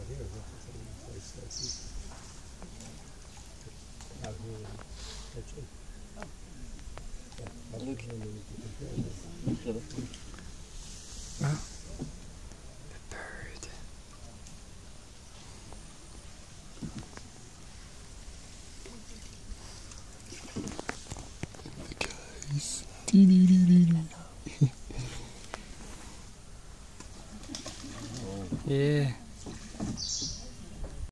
here. It's out here. That's it. Yeah, Look. Oh, the bird. The guys. Dee -dee -dee -dee -dee.